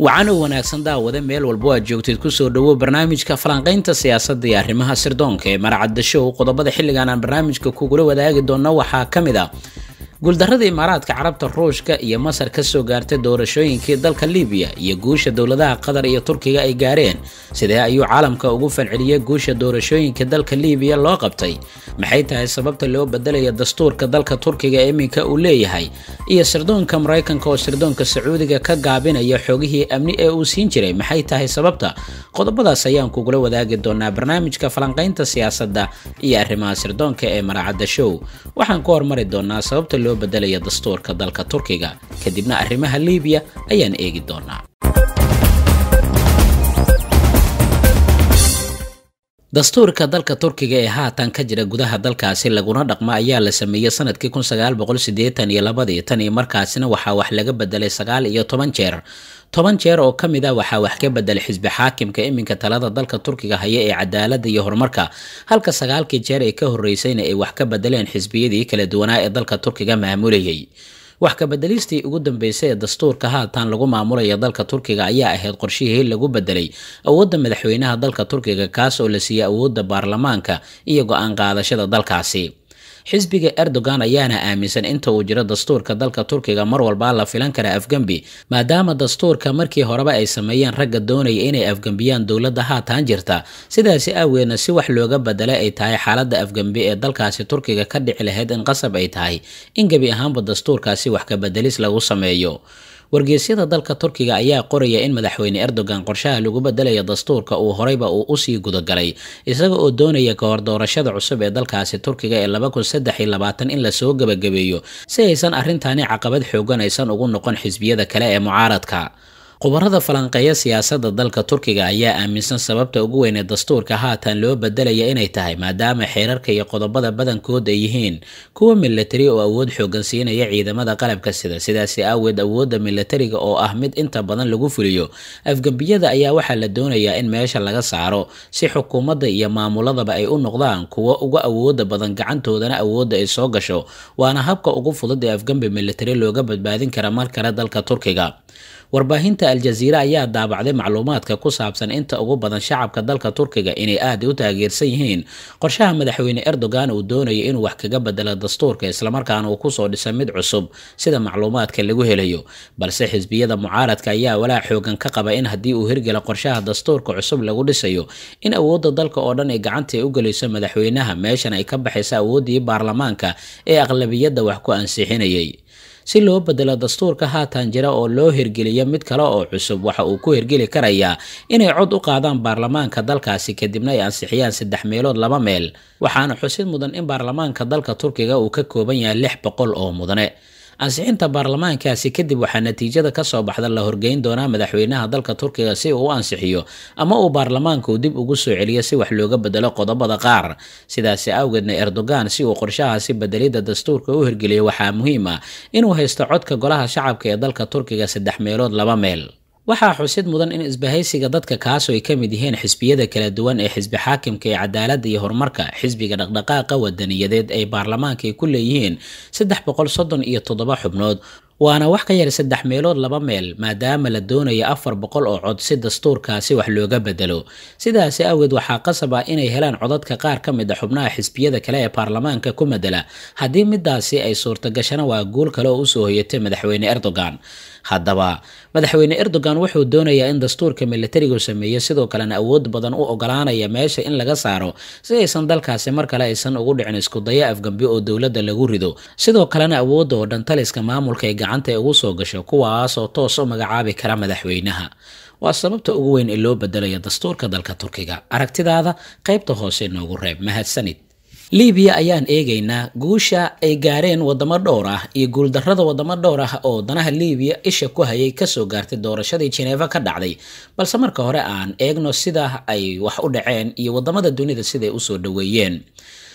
waxaana wanaagsan daawada meel walba aad joogtid ku soo dhawo barnaamijka falanqaynta siyaasadda iyo arrimaha sirdoonka ee maracadda show qodobada xilligan aan barnaamijka kugula wadaagi doono waxaa ka mid ah guuldarrada imaaraadka carabta ruushka iyo masar ka soo gaartay doorashooyinkii dalka liibiya iyo guusha dowladaha qatar iyo turkiga ay gaareen sidee ayuu caalamka ugu falceliyay guusha doorashooyinka dalka liibiya loo qabtay maxay tahay sababta loo bedelayo dastuurka dalka turkiga ee iminka uu leeyahay iyo sirdoonka maraykanka oo sirdoonka sacuudiga ka gaabinaya xogihii amni ee uu siin jiray maxay tahay sababta qodobadaas ayaan kugula wadaagi doonaa barnaamijka falanqaynta siyaasadda iyo arrimaha sirdoonka ee maracadda show waxaan ku hormari doonaa sababta loo bedelaya dastuurka dalka turkiga kadibna arrimaha liibiya ayaan eegi doonaa dastuurka dalka turkiga ee haatan ka jira gudaha dalkaasi laguna dhaqmo ayaa la sameeyay sanadkii 1982 tan iyo markaasina waxaa wax laga bedelay 19 jeer 10 jeer oo ka mid ah waxaa wax ka bedelay xisbi xaakimka iminka talada dalka turkiga haya ee cadaaladda iyo horumarka halka 9 jeer ay ka horeysayna ay wax ka bedeleen xisbiyadii kala duwanaa ee dalka turkiga maamulayay wax ka bedelistii ugu dambeysay ee dastuurka haatan lagu maamulayo dalka turkiga ayaa ahayd qorshihii lagu bedelay awoodda madaxweynaha dalka turkiga kaas oo la siiyay awoodda baarlamaanka iyo go'aan qaadashada dalkaasi xisbiga Erdogan ayaana aaminsan inta uu jiro dastuurka dalka turkiga mar walba la filan kara afgambi maadaama dastuurka markii horeba ay sameeyeen ragga doonaya inay afgambiyaan dowladda haatan jirta sidaasi aaweedna si wax looga bedelay ay tahay xaaladda afgambi ee dalkaasi turkiga ka dhici lahayd in qasab ay tahay in gabi ahaanba dastuurkaasi wax ka bedelis lagu sameeyo wargeysyada dalka turkiga ayaa qoraya in madaxweyne Erdogan qorshaha lagu bedelayo dastuurka uu horeyba uu u sii gudagalay isaga oo doonaya ka hor doorashada cusub ee dalkaasi turkiga ee 2023 in la soo gabagabeeyo si aysan arrintaani caqabad xoogan aysan ugu noqon xisbiyada kale ee mucaaradka khubarada falanqeeya siyaasadda dalka turkiga ayaa aaminsan sababta ugu weyn ee dastuurka haatan loo bedelaya inay tahay maadaama xeerarka iyo qodobada badankood ay yihiin kuwa military oo awood xoogan siinaya ciidamada qalabka sidaasi aaweed awoodda militariga oo ah mid inta badan lagu fuliyo afgambiyada ayaa waxaa la doonayaa in meesha laga saaro si xukuumadda iyo maamuladaba ay u noqdaan kuwa uga awooda badan gacantoodana awoodda ay soo gasho waana habka ugu fudud ee afgambi military looga badbaadin kara mar kale dalka turkiga warbaahinta Al-Jazeera ayaa daabacday macluumaadka ku saabsan inta ugu badan shacabka dalka turkiga inay aad u taageersan yihiin qorshaha madaxweyne Erdogan uu doonayo inuu wax kaga bedelo dastuurka isla markaana uu ku soo dhisay mid cusub sida macluumaadka lagu helayo balse xisbiyada mucaaradka ayaa walaac xoogan ka qaba in haddii uu hirgalo qorshaha dastuurka cusub lagu dhisayo in awoodda dalka oo dhan ay gacanta u galayso madaxweynaha meeshan ay ka baxayso awooddii baarlamaanka ee aqlabiyadda wax ku ansixinayay si loo bedelo dastuurka haatan jira oo loo hirgeliyo mid kale oo cusub waxa uu ku hirgeli karayaa inay cod u qaadaan baarlamaanka dalkaasi kadibna ay ansixiyaan 3 meelood 2 meel waxaana xusid mudan in baarlamaanka dalka turkiga uu ka kooban yahay 600 oo mudane ansixinta baarlamaankaasi kadib waxaa natiijada ka soo baxda la horgeyn doonaa madaxweynaha dalka turkiga si uu u ansixiyo ama uu baarlamaanku dib ugu soo celiyo si wax looga bedelo qodobada qaar sidaasi awgeedna Erdogan si uu qorshahaasi bedelida dastuurka u hirgeliyo waxaa muhiim ah inuu haysto codka golaha shacabka ee dalka turkiga 3 meelood 2 meel waxaa xusid mudan in isbahaysiga dadka kaas oo ay ka mid yihiin xisbiyada kala duwan ee xisbi xaakimka ee cadaaladda iyo horumarka xisbiga dhaqdhaqaaqa wadaniyadeed ay baarlamaanka ay ku leeyihiin 337 xubnood waana wax ka yar 3 meelood 2 meel maadaama la doonayo 400 oo cod si dastuurkaasi wax looga bedelo sidaasi awgeed waxaa qasab ah inay helaan codadka qaar ka mid ah xubnaha xisbiyada kale ee baarlamaanka ku madala haddii midaasi ay suurtagashana waa guul kale oo u soo hoyatay madaxweyne Erdogan haddaba madaxweyne Erdogan wuxuu doonayaa in dastuurka militariga sameeyo sidoo kalena awood badan u ogolaanaya meesha in laga saaro si aysan dalkaasi mar kale aysan ugu dhicin isku daya afgambi oo dowladda lagu rido sidoo kalena awoodda oo dhan taliska maamulka ee gacanta ay ugu soo gasho kuwaas oo toos u magacaabi kara madaxweynaha waa sababta ugu weyn ee loo bedelayo dastuurka dalka turkiga aragtidaada qaybta hoose noogu reeb mahadsanid liibiya ayaan eegaynaa guusha ay gaareen wadamo dhowr ah iyo guuldarrada wadamo dhowr ah oo danaha liibiya isha ku hayay kasoo gaartay doorashadii Geneva ka dhacday balse marka hore aan eegno sida ay wax u dhaceen iyo wadamada dunida sida ay u soo dhaweeyeen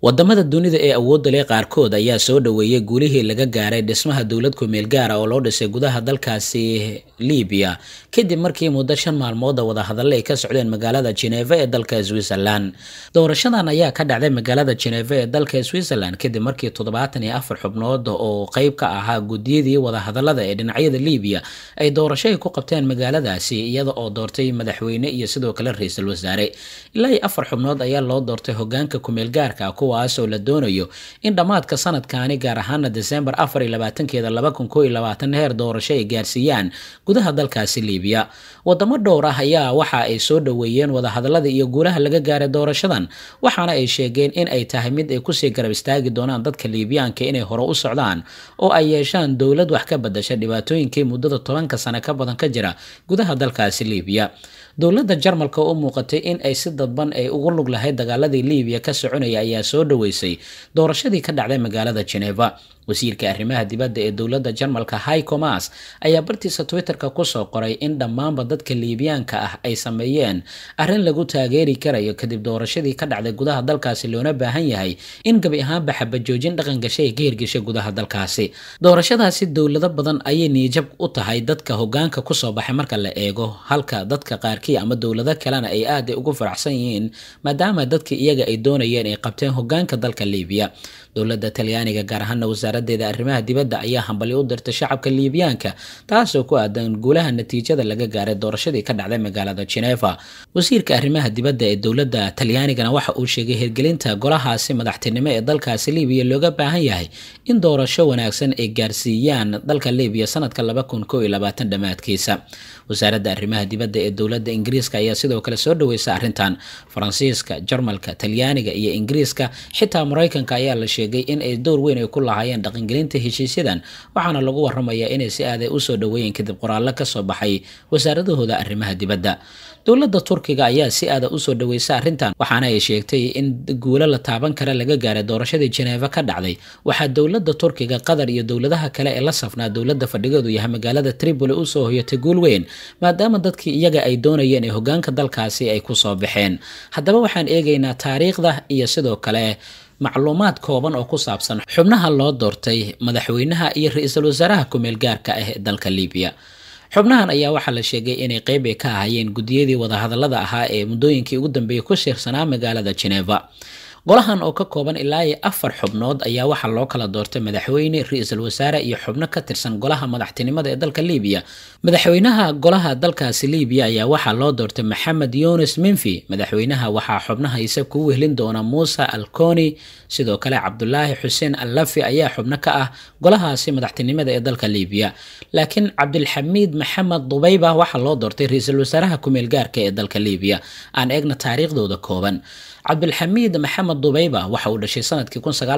wadamada dunida ee awoodda leh qaarkood ayaa soo dhaweeyay guulihii laga gaaray dhismaha dowlad ku-meel gaara oo loo dhisay gudaha dalkaasi Liibiya kadib markii muddo 5 maalmood wada hadallo ay ka socdeen magaalada Geneva ee dalka Switzerland. Doorashadan ayaa ka dhacday magaalada Geneva ee dalka Switzerland kadib markii 74 xubnood oo qayb ka ahaa gudiyadii wada hadallada ee dhinacyada Liibiya ay doorasho ku qabteen magaaladaasi iyada oo doortay madaxweyne iyo sidoo kale ra'iisul wasaare. Ilaa 4 xubnood ayaa loo doortay hoggaanka ku-meel gaarka kuwaasoo la doonayo in dhamaadka sanadkaani gaar ahaan December 24keeda 2021 heer doorasho ay gaarsiiyaan gudaha dalkaasi Liibiya. Wadamo dhowr ah ayaa waxa ay soo dhaweeyeen wada hadallada iyo guulaha laga gaaray doorashadan waxaana ay sheegeen in ay tahay mid ay ku sii garab istaagi doonaan dadka Liibiyaanka inay hore u socdaan oo ay yeeshaan dowlad wax ka bedesha dhibaatooyinkii muddada 10 sano ka badan ka jira gudaha dalkaasi Liibiya. dowladda Jarmalka oo muuqatay in ay si dadban ay ugu lug lahayd dagaaladii Liibiya ka soconaya ayaa soo dhaweysay doorashadii ka dhacday magaalada Geneva. wasiirka arrimaha dibadda ee dowladda Jarmalka Heiko Maas ayaa bartiisa Twitterka ku soo qoray in dhammaanba dadka Liibiyaanka ah ay sameeyeen arrin lagu taageeri karayo kadib doorashadii ka dhacday gudaha dalkaasi loona baahan yahay in gabi ahaanba xabajoojin dhaqan gashay ay ka hirgashay gudaha dalkaasi. doorashadaasi dowlado badan ayay niyajab u tahay dadka hoggaanka ku soo baxay marka la eego halka dadka qaarkii ama dowlado kalena ay aad ugu faraxsan yihiin maadaama dadka iyaga ay doonayeen ay qabteen hoggaanka dalka Liibiya. dowladda Talyaaniga gaar ahaan wasaaraddeeda arrimaha dibadda ayaa hambali u dirtay shacabka Liibiyaanka taasoo ku aadan guulaha natiijada laga gaaray doorashadii ka dhacday magaalada Geneva. wasiirka arrimaha dibadda ee dowladda Talyaanigana waxa uu sheegay hirgelinta golahaasi madaxtinimo ee dalkaasi Liibiya looga baahan yahay in doorasho wanaagsan ay gaarsiiyaan dalka Liibiya sanadka 2021 dhamaadkiisa. wasaaradda arrimaha dibadda ee dowladda Ingiriiska ayaa sidoo kale soo dhaweysay arrintan. Faransiiska, Jarmalka, Talyaaniga iyo Ingiriiska xitaa Mareykanka ayaa la sheegay in ay door weyn ay ku lahaayeen dhaqangelinta heshiisyadan waxaana lagu waramayaa inay si aad u soo dhaweeyeen kadib qoraallo ka soo baxay wasaaradahooda arrimaha dibadda. dowladda Turkiga ayaa si aad u soo dhaweysay arrintan waxaana ay sheegtay in guulo la taaban kara laga gaaray doorashadii Geneva ka dhacday. waxaa dowladda Turkiga, Qatar iyo dowladaha kale ee la safnaa dowladda fadhigeedu yahay magaalada Tripoli u soo hoyatay guul weyn maadaama dadkii iyaga ay doonayeen ee hoggaanka dalkaasi ay ku soo baxeen. haddaba waxaan eegaynaa taariikhda iyo sidoo kale macluumaad kooban oo ku saabsan xubnaha loo doortay madaxweynaha iyo ra'iisul wasaaraha ku-meel gaarka ah ee dalka Liibiya. xubnahan ayaa waxaa la sheegay inay qayb ka ahaayeen gudiyadii wada hadallada ahaa ee muddooyinkii ugu dambeeyay ku shirsanaa magaalada Geneva. golahan oo ka kooban ilaa 4 xubnood ayaa waxaa loo kala doortay madaxweyne, ra'iisul wasaare iyo xubno ka tirsan golaha madaxtinimada ee dalka Liibiya. madaxweynaha golaha dalkaasi Liibiya ayaa waxaa loo doortay Maxamed Yunus Minfi. madaxweynaha waxaa xubnaha isaga ku wehelin doona Musa Al-Koni, sidoo kale Cabdullaahi Xuseen Al-Lafi ayaa xubno ka ah golahaasi madaxtinimada ee dalka Liibiya. laakiin Cabdilxamiid Maxamed Dubayba waxaa loo doortay ra'iisul wasaaraha ku-meel gaarka ee dalka Liibiya. aan eegna taariikhdooda kooban. Cabdilxamiid Maxamed Dubayba waxa uu dhashay sanadkii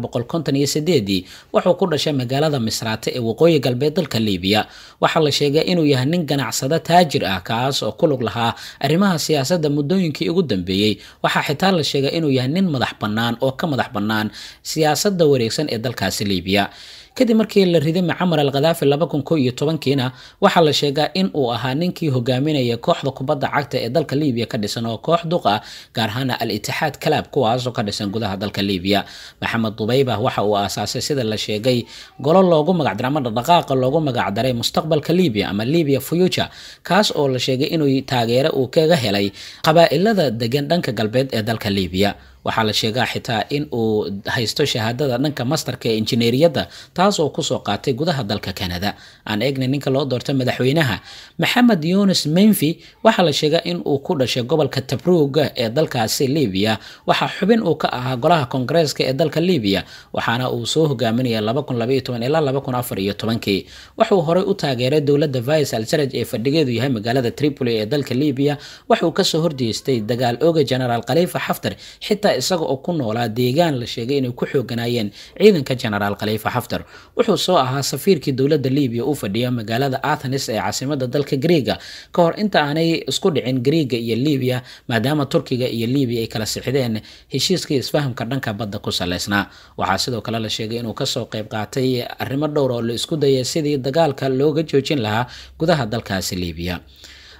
1958 wuxuu ku dhashay magaalada Misrata ee waqooyi galbeed dalka Liibiya. waxaa la sheegay inuu yahay nin ganacsade taajir ah kaas oo ku lug lahaa arrimaha siyaasadda muddooyinkii ugu dambeeyay. waxaa xitaa la sheegay inuu yahay nin madax bannaan oo ka madax bannaan siyaasadda wareegsan ee dalkaasi Liibiya. kadib markii la riday Muammar al-Gaddafi 2011kiina waxaa la sheegaa in uu ahaa ninkii hogaaminaya kooxda kubadda cagta ee dalka Liibiya ka dhisan oo koox duq ah gaar ahaan Al-Ittihad Club kuwaas oo ka dhisan gudaha dalka Liibiya. Maxamed Dubayba waxa uu aasaasay sida la sheegay golo loogu magac daray ama dhaqaaqa loogu magac daray mustaqbalka Liibiya ama Libya Future kaas oo la sheegay inuu taageero uu kaga helay qabaa'ilada degan dhanka galbeed ee dalka Liibiya. waxaa la sheegaa xitaa in uu haysto shahaadada dhanka masterka ee injineeriyadda taas oo kusoo qaatay gudaha dalka Canada. aan eegnay ninka loo doortay madaxweynaha Maxamed Yunus Minfi waxaa la sheegaa in uu ku dhashay gobolka Tobruk ee dalkaasi Liibiya. waxaa xubin uu ka ahaa golaha Koongareeska ee dalka Liibiya waxaana uu soo hogaaminayay 2012 ilaa 2014. wuxuu horey u taageeray dowladda Fayez al-Sarraj ee fadhigeedu yahay magaalada Tripoli ee dalka Liibiya. wuxuu ka soo horjeestay dagaal ooga General Khalifa Haftar xitaa isaga oo ku noolaa deegaan la sheegay inay ku xooganaayeen ciidanka General Khalifa Haftar. wuxuu soo ahaa safiirkii dowladda Liibiya u fadhiya magaalada Athens ee caasimadda dalka Greega ka hor inta aanay isku dhicin Greega iyo Liibiya maadaama Turkiga iyo Liibiya ay kala sixideen heshiiskii isfahamka dhanka badda ku saleysnaa. waxaa sidoo kale la sheegay inuu kasoo qayb qaatay arrimo dhowr oo la isku dayay sidii dagaalka looga joojin lahaa gudaha dalkaasi Liibiya.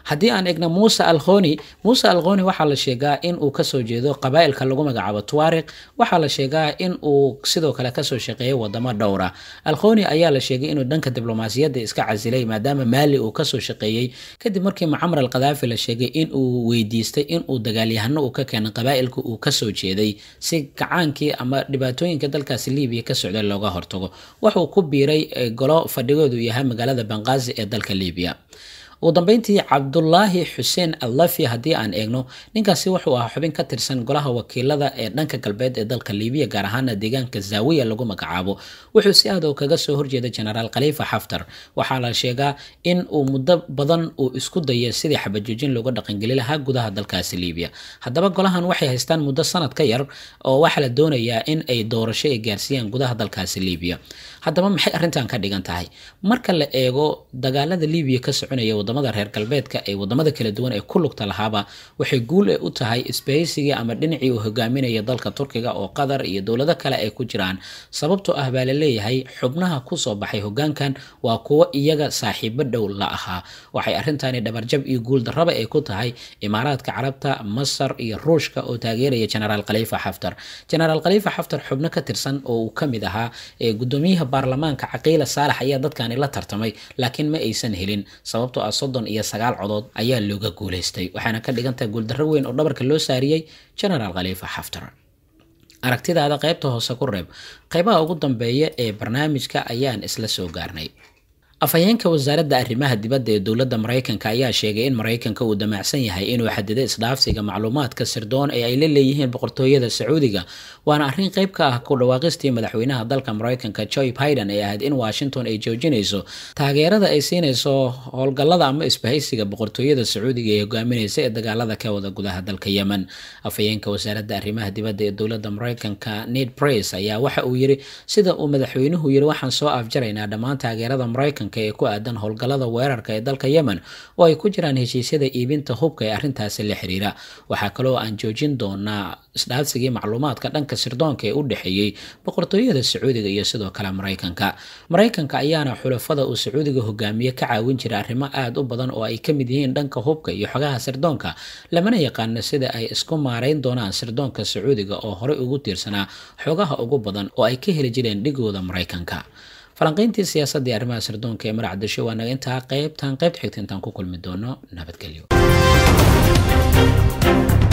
haddii aan egno muuse alkhoni waxaa la sheegaa in uu kasoo jeedo qabaa'ilka lagu magacaabo tuariq. waxaa la sheegaa in uu sidoo kale kasoo shaqeeyay wadamo dhowra. alkhoni ayaa la sheegay inuu dhanka diblomaasiyadda iska casilay maadaama maali uu kasoo shaqeeyey kadib markii mucamar al qadaafi la sheegay in uu weydiistay in uu dagaalyahano uu ka keenay qabaa'ilka uu kasoo jeeday si gacaankii ama dhibaatooyinka dalkaasi libiya ka socday looga hortago. wuxuu ku biiray golo fadhigoodu yahay magaalada banqaazi ee dalka libiya. ugu dambeyntii cabdulaahi xuseen allafi haddii aan eegno ninkaasi wuxuu ahaa xubin ka tirsan golaha wakiilada ee dhanka galbeed ee dalka libiya gaar ahaana deegaanka zaawiya lagu magacaabo. wuxuu si aad oo kaga soo horjeeda genaraal khaliifa xaftar. waxaa la sheegaa in uu muddo badan uu isku dayay sidii xabajoojin looga dhaqangeli lahaa gudaha dalkaasi libiya. haddaba golahan waxay haystaan muddo sanad ka yar oo waxaa la doonayaa in ay doorasho ay gaarsiiyaan gudaha dalkaasi libiya. haddaba maxay arrintan ka dhigan tahay marka la eego dagaalada libiya ka soconaya wadamada reer galbeedka ee wadamada kala duwan ee ku lugta lahaaba waxay guul u tahay isbahaysigii ama dhinacii uu hogaaminaya dalka Turkiga oo Qatar iyo dowlado kale ay ku jiraan. sababtoo ah baa la leeyahay xubnaha ku soo baxay hogaankan waa kuwa iyaga saaxiibo dhow la ahaa. waxay arrintaani dhabarjab iyo guul darraba ay ku tahay Imaaraadka Carabta, Masar iyo Ruushka oo taageeraya genaraal Khalifa Xaftar. genaraal Khalifa Xaftar xubno ka tirsan oo uu kamid ahaa gudoomiyaha baarlamaanka Caqiila Saalax ayaa dadkani la tartamay laakiin ma aysan helin sababtoo ah 39 codood ayaa looga guuleystay. waxaana ka dhigantahay guuldarro weyn oo dhabarka loo saariyay genaraal Khalifa Xaftar. aragtidaada qaybta hoose ku reeb. qaybaha ugu dambeeya ee barnaamijka ayaan isla soo gaarnay. afhayeenka wasaaradda arrimaha dibadda ee dowladda Mareykanka ayaa sheegay in Mareykanka uu damacsan yahay inuu xadido isdhaafsiga macluumaadka sirdoon ee ay la leeyihiin boqortooyada Sacuudiga. waana arrin qayb ka ah ku dhawaaqistii madaxweynaha dalka Mareykanka Joe Biden ee ahayd in Washington ay joojinayso taageerada ay siinayso howlgallada ama isbahaysiga boqortooyada Sacuudiga ee hogaaminaysa ee dagaalada ka wada gudaha dalka Yemen. afhayeenka wasaaradda arrimaha dibadda ee dowladda Mareykanka Ned Price ayaa waxa uu yiri sida uu madaxweynuhu yiri waxaan soo afjaraynaa dhammaan taageerada Mareykanka ee ku aadan howlgallada weerarka ee dalka Yemen oo ay ku jiraan heshiisyada iibinta hubka ee arrintaasi la xiriira. waxaa kaloo aan joojin doonaa isdhaafsigii macluumaadka dhanka sirdoonka ee u dhaxeeyay boqortooyada Sacuudiga iyo sidoo kale Mareykanka ayaana xulafada uu Sacuudiga hogaamiye ka caawin jiray arrimo aad u badan oo ay ka mid yihiin dhanka hubka iyo xogaha sirdoonka. lamana yaqaan sida ay isku maareyn doonaan sirdoonka Sacuudiga oo hore ugu tiirsanaa xogaha ugu badan oo ay ka heli jireen dhigooda Mareykanka. falanqayntii siyaasadda arrimaha sirdoonka ee maracdasho waa naga intaa qaybta xigta intaan ku kulmi doono nabadgelyo.